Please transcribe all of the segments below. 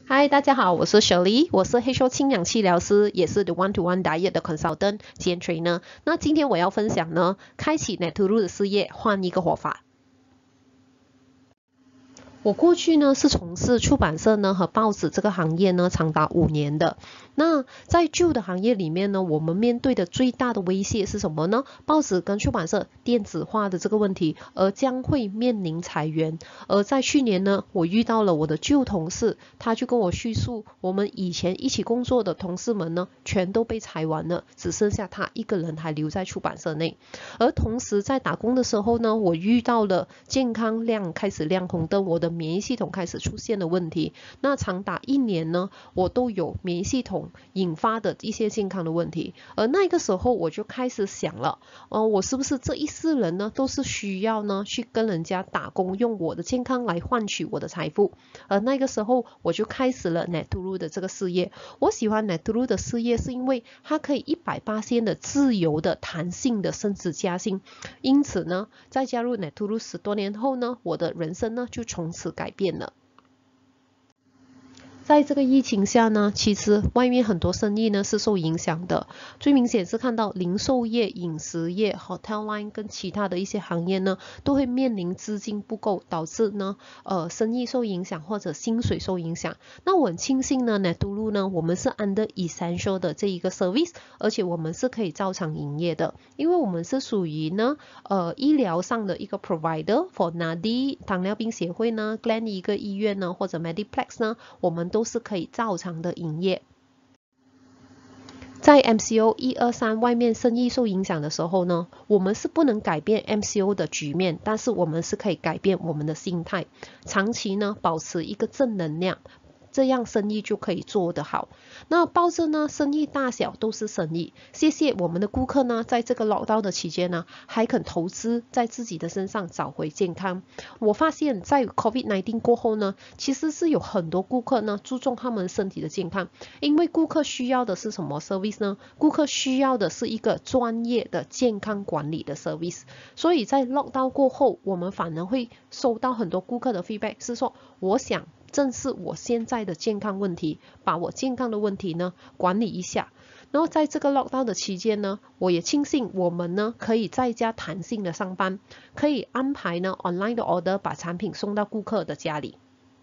嗨，大家好，我是 Shirley，我是 HO 氢氧气疗师，也是 The One-to-One Diet 的 Consultant 兼 Trainer。那今天我要分享呢，开启 Neturu 的事业，换一个活法。我过去呢是从事出版社呢和报纸这个行业呢长达5年的。那在旧的行业里面呢，我们面对的最大的威胁是什么呢？报纸跟出版社电子化的这个问题，而将会面临裁员。而在去年呢，我遇到了我的旧同事，他就跟我叙述，我们以前一起工作的同事们呢，全都被裁完了，只剩下他一个人还留在出版社内。而同时在打工的时候呢，我遇到了健康量开始亮红灯，我的免疫系统开始出现了问题。那长达1年呢，我都有免疫系统引发的一些健康的问题。而那个时候我就开始想了，我是不是这一世人呢，都是需要呢去跟人家打工，用我的健康来换取我的财富。而那个时候我就开始了 Neturu 的这个事业。我喜欢 Neturu 的事业是因为它可以100%的自由的弹性的升职加薪。因此呢，在加入 Neturu 10多年后呢，我的人生呢就从此改变了。在这个疫情下呢，其实外面很多生意呢是受影响的，最明显是看到零售业、饮食业、hotel line 跟其他的一些行业呢，都会面临资金不够，导致呢生意受影响或者薪水受影响。那我很庆幸呢 Neturu 呢，我们是 under essential 的这一个 service， 而且我们是可以照常营业的，因为我们是属于呢医疗上的一个 provider for NADI 糖尿病协会呢 Glen 一个医院呢或者 Mediplex 呢，我们都是可以照常的营业。在 MCO 1、2、3外面生意受影响的时候呢，我们是不能改变 MCO 的局面，但是我们是可以改变我们的心态，长期呢保持一个正能量，这样生意就可以做得好。那抱着呢，生意大小都是生意。谢谢我们的顾客呢，在这个 lockdown 的期间呢，还肯投资在自己的身上找回健康。我发现，在 COVID-19 过后呢，其实是有很多顾客呢注重他们身体的健康，因为顾客需要的是什么 service 呢？顾客需要的是一个专业的健康管理的 service。所以在 lockdown 过后，我们反而会收到很多顾客的 feedback， 是说我想正视我现在的健康问题，把我健康的问题呢管理一下。然后在这个 lockdown 的期间呢，我也庆幸我们呢可以在家弹性的上班，可以安排呢 online 的 order 把产品送到顾客的家里。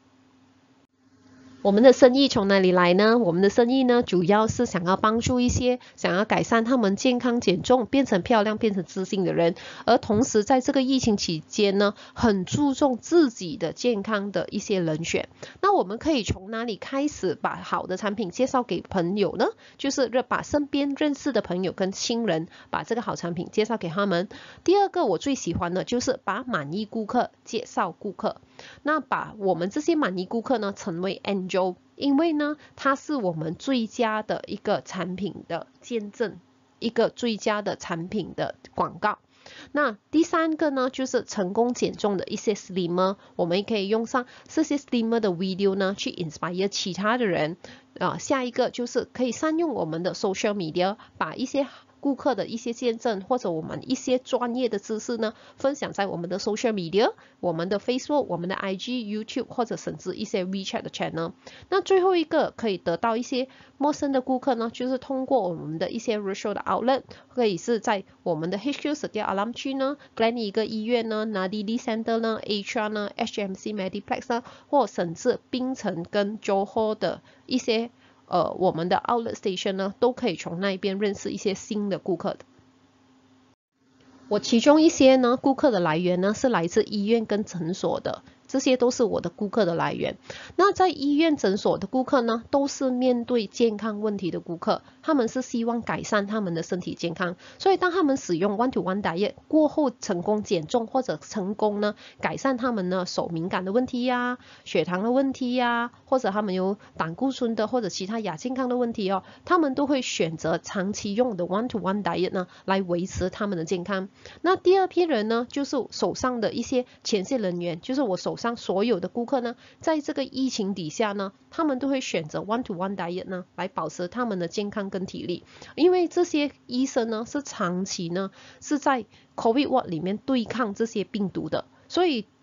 我们的生意从哪里来呢？我们的生意呢，主要是想要帮助一些想要改善他们健康、减重、变成漂亮、变成自信的人，而同时在这个疫情期间呢，很注重自己的健康的一些人选。那我们可以从哪里开始把好的产品介绍给朋友呢？就是把身边认识的朋友跟亲人，把这个好产品介绍给他们。第二个我最喜欢的就是把满意顾客介绍顾客。那把我们这些满意顾客呢成为 Angel， 因为呢它是我们最佳的一个产品的见证，一个最佳的产品的广告。那第3个呢，就是成功减重的一些 Slimmer， 我们可以用上这些 Slimmer 的 video 呢去 inspire 其他的人。下一个就是可以善用我们的 social media， 把一些顾客的一些见证或者我们一些专业的知识呢，分享在我们的 social media， 我们的 Facebook、我们的 IG、YouTube 或者甚至一些 WeChat 的 channel。那最后一个可以得到一些陌生的顾客呢，就是通过我们的一些 virtual 的 outlet， 可以是在我们的 HQ Setia Alam 区呢 Glen 一个医院呢 Nadi Center 呢 HR 呢 HMC Mediplex 呢，或甚至槟城跟 Johor 的一些我们的 outlet station 呢，都可以从那边认识一些新的顾客的。我其中一些呢顾客的来源呢是来自医院跟诊所的，这些都是我的顾客的来源。那在医院诊所的顾客呢，都是面对健康问题的顾客，他们是希望改善他们的身体健康，所以当他们使用 One-to-One Diet 过后成功减重，或者成功呢改善他们呢手敏感的问题呀、血糖的问题呀，或者他们有胆固醇的或者其他亚健康的问题哦，他们都会选择长期用的 One-to-One Diet 呢来维持他们的健康。那第二批人呢，就是手上的一些前线人员，就是我手上所有的顾客呢，在这个疫情底下呢，他们都会选择 One-to-One Diet 呢来保持他们的健康跟体力，因为这些医生呢是长期呢是在 COVID ward 里面对抗这些病毒的，所以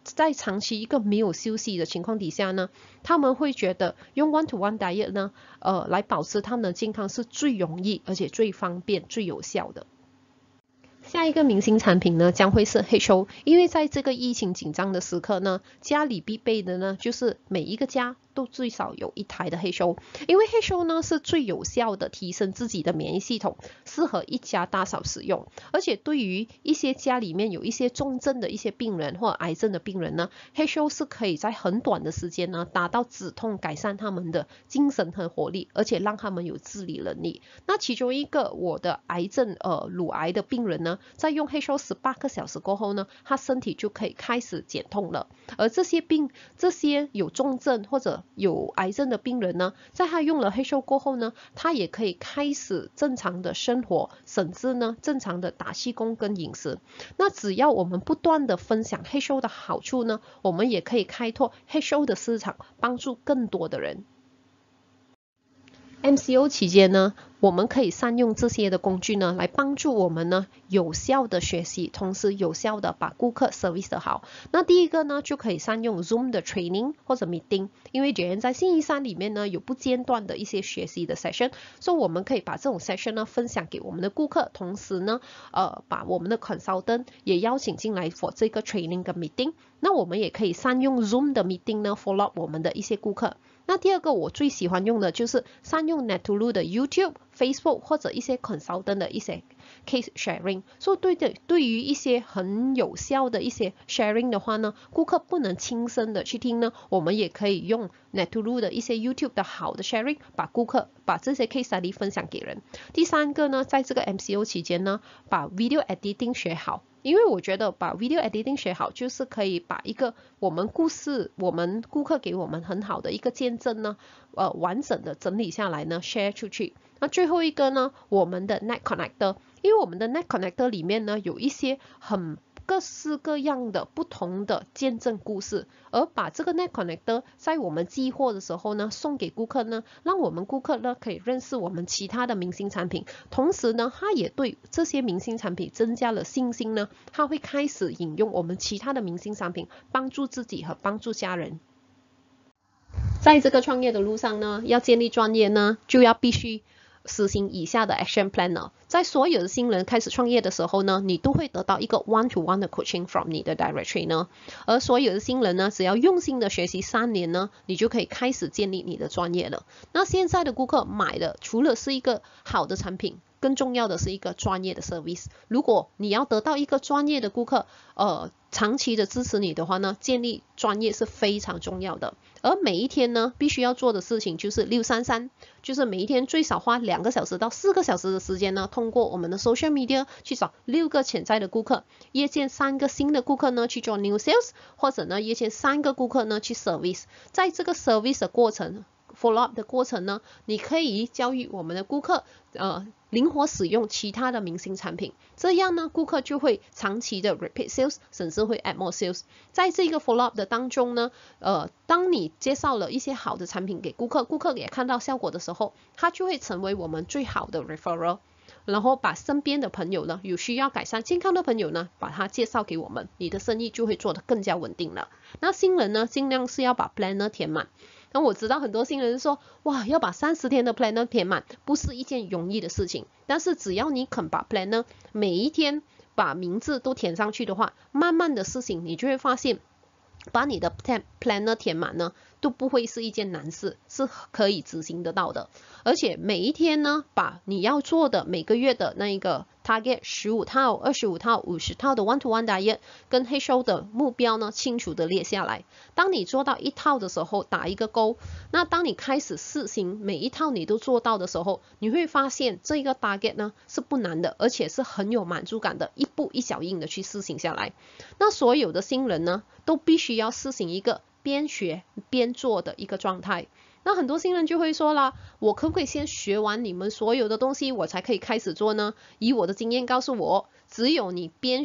在长期一个没有休息的情况底下呢，他们会觉得用 one-to-one diet 呢，来保持他们的健康是最容易而且最方便、最有效的。下一个明星产品呢，将会是 HO， 因为在这个疫情紧张的时刻呢，家里必备的呢，就是每一个家都最少有一台的 HO， 因为 HO 呢是最有效的提升自己的免疫系统，适合一家大小使用。而且对于一些家里面有一些重症的一些病人或者癌症的病人呢，HO 是可以在很短的时间呢达到止痛，改善他们的精神和活力，而且让他们有自理能力。那其中一个我的癌症乳癌的病人呢，在用 HO 18个小时过后呢，他身体就可以开始减痛了。而这些有重症或者有癌症的病人呢，在他用了 HO 过后呢，他也可以开始正常的生活，甚至呢正常的打气功跟饮食。那只要我们不断的分享 HO 的好处呢，我们也可以开拓 HO 的市场，帮助更多的人。MCO 期间呢，我们可以善用这些的工具呢，来帮助我们呢有效的学习，同时有效的把顾客 service 得好。那第一个呢，就可以善用 Zoom 的 training 或者 meeting， 因为Jayen在信义山里面呢有不间断的一些学习的 session， 所以我们可以把这种 session 呢分享给我们的顾客，同时呢把我们的 consultant 也邀请进来 for 这个 training 跟 meeting。那我们也可以善用 Zoom 的 meeting 呢 follow up 我们的一些顾客。那第二个我最喜欢用的就是善用 Netulu 的 YouTube、Facebook 或者一些 consultant 的一些 case sharing。所以对于一些很有效的一些 sharing 的话呢，顾客不能亲身的去听呢，我们也可以用 Netulu 的一些 YouTube 的好的 sharing， 把这些 case study 分享给人。第三个呢，在这个 MCO 期间呢，把 video editing 学好。因为我觉得把 video editing 学好，就是可以把一个我们顾客给我们很好的一个见证呢，完整的整理下来呢 share 出去。那最后一个呢，我们的 Net Connector， 因为我们的 Net Connector 里面呢有一些很各式各样的不同的见证故事，而把这个 Net Connector 在我们寄货的时候呢送给顾客呢，让我们顾客呢可以认识我们其他的明星产品，同时呢他也对这些明星产品增加了信心呢，他会开始引用我们其他的明星产品，帮助自己和帮助家人。在这个创业的路上呢，要建立专业呢，就要必须实行以下的 action plan。 在所有的新人开始创业的时候呢，你都会得到一个 one-to-one 的 coaching from 你的 direct trainer。 而所有的新人呢，只要用心的学习3年呢，你就可以开始建立你的专业了。那现在的顾客买的除了是一个好的产品，更重要的是一个专业的 service。 如果你要得到一个专业的顾客长期的支持你的话呢，建立专业是非常重要的。而每一天呢，必须要做的事情就是633，就是每一天最少花2个小时到4个小时的时间呢，通过我们的 social media 去找6个潜在的顾客，约见3个新的顾客呢去做 new sales， 或者呢约见3个顾客呢去 service。 在这个 service 的过程follow up 的过程呢，你可以教育我们的顾客灵活使用其他的明星产品，这样呢顾客就会长期的 repeat sales， 甚至会 add more sales。 在这个 follow up 的当中呢当你介绍了一些好的产品给顾客，顾客也看到效果的时候，他就会成为我们最好的 referral， 然后把身边的朋友呢，有需要改善健康的朋友呢，把他介绍给我们，你的生意就会做得更加稳定了。那新人呢，尽量是要把 planner 填满。那我知道很多新人说，哇，要把30天的 planner 填满不是一件容易的事情，但是只要你肯把 planner 每一天把名字都填上去的话，慢慢的事情你就会发现，把你的 planner 填满呢都不会是一件难事，是可以执行得到的。而且每一天呢，把你要做的每个月的那一个 target 15套、25套、50套的 one-to-one diet 跟 HO 的目标呢，清楚的列下来。当你做到1套的时候，打一个勾。那当你开始试行每一套你都做到的时候，你会发现这个 target 呢是不难的，而且是很有满足感的，一步一脚印的去试行下来。那所有的新人呢，都必须要试行一个边学边做的一个状态。那很多新人就会说啦，我可不可以先学完你们所有的东西，我才可以开始做呢？以我的经验告诉我，只有你边学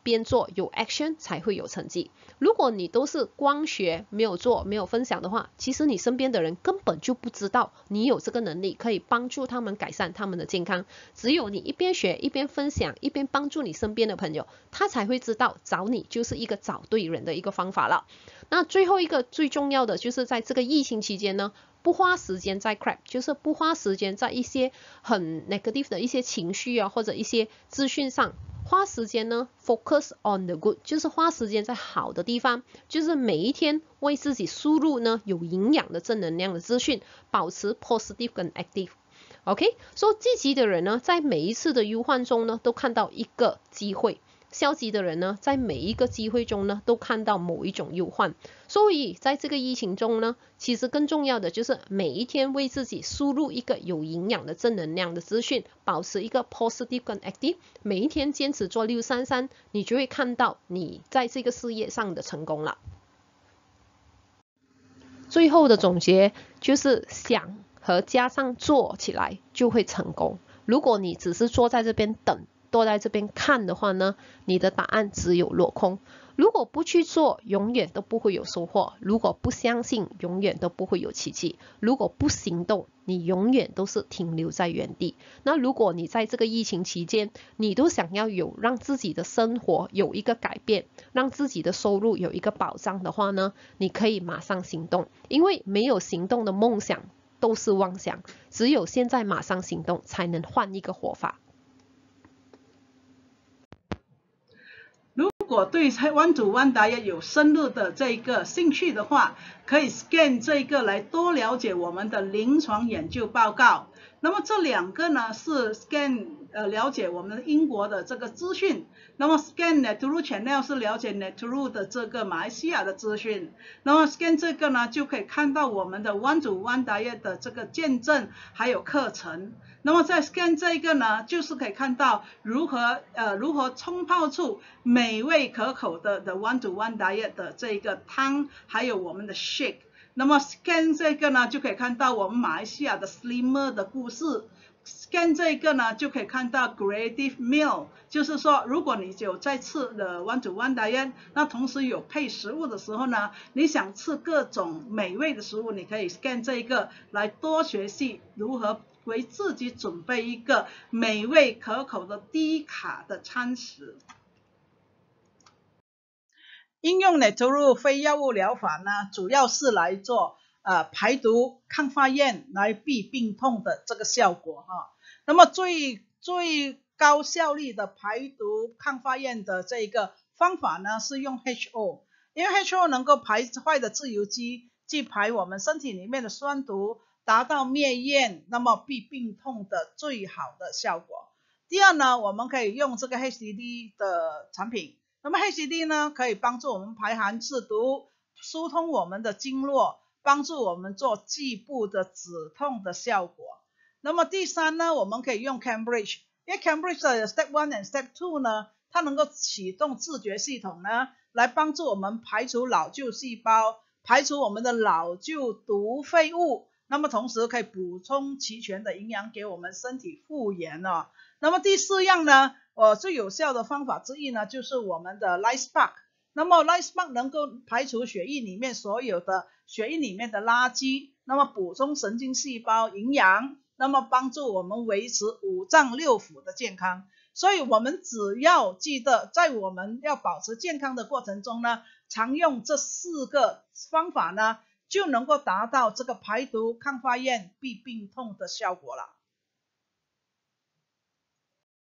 边做有 action 才会有成绩。如果你都是光学没有做没有分享的话，其实你身边的人根本就不知道你有这个能力可以帮助他们改善他们的健康。只有你一边学一边分享一边帮助你身边的朋友，他才会知道找你就是一个找对人的一个方法了。那最后一个最重要的就是在这个疫情期间呢，不花时间在 crap， 就是不花时间在一些很 negative 的一些情绪啊或者一些资讯上，花时间呢 focus on the good， 就是花时间在好的地方，就是每一天为自己输入呢有营养的正能量的资讯，保持 positive 跟 active。OK， 所以积极的人呢，在每一次的忧患中呢，都看到一个机会；消极的人呢，在每一个机会中呢，都看到某一种忧患。所以在这个疫情中呢，其实更重要的就是每一天为自己输入一个有营养的正能量的资讯，保持一个 positive 跟 active， 每一天坚持做633，你就会看到你在这个事业上的成功了。最后的总结就是想和加上做起来就会成功。如果你只是坐在这边等，坐在这边看的话呢，你的答案只有落空。如果不去做，永远都不会有收获；如果不相信，永远都不会有奇迹；如果不行动，你永远都是停留在原地。那如果你在这个疫情期间，你都想要有让自己的生活有一个改变，让自己的收入有一个保障的话呢，你可以马上行动，因为没有行动的梦想都是妄想，只有现在马上行动，才能换一个活法。 如果对One to One Diet有深入的这个兴趣的话，可以 scan 这个来多了解我们的临床研究报告。那么这两个呢是 scan 了解我们英国的这个资讯，那么 scan Neturu Channel 是了解 Neturu 的这个马来西亚的资讯，那么 scan 这个呢就可以看到我们的 One to One Diet 的这个见证还有课程。那么在 scan 这个呢，就是可以看到如何冲泡出美味可口的 One to One Diet 的这个汤，还有我们的 shake。那么 scan 这个呢，就可以看到我们马来西亚的 Slimmer 的故事。scan 这个呢，就可以看到 Creative Meal， 就是说，如果你有在吃的 One to One Diet， 那同时有配食物的时候呢，你想吃各种美味的食物，你可以 scan 这一个来多学习如何为自己准备一个美味可口的低卡的餐食。应用 Neturu 非药物疗法呢，主要是来做排毒、抗发炎、来避病痛的这个效果哈。那么最高效率的排毒、抗发炎的这个方法呢，是用 HO， 因为 HO 能够排坏的自由基，即排我们身体里面的酸毒，达到灭炎，那么避病痛的最好的效果。第二呢，我们可以用这个 HCD 的产品。那么 HCD 呢，可以帮助我们排寒制毒，疏通我们的经络，帮助我们做局部的止痛的效果。那么第三呢，我们可以用 Cambridge， 因为 Cambridge 的 Step 1 和 Step 2呢，它能够启动自觉系统呢，来帮助我们排除老旧细胞，排除我们的老旧毒废物，那么同时可以补充齐全的营养给我们身体复原哦。那么第四样呢，最有效的方法之一呢，就是我们的 LifeSpark。那么 LifeSpark 能够排除血液里面所有的垃圾，那么补充神经细胞营养，那么帮助我们维持五脏六腑的健康。所以我们只要记得，在我们要保持健康的过程中呢，常用这4个方法呢，就能够达到这个排毒、抗发炎、避病痛的效果了。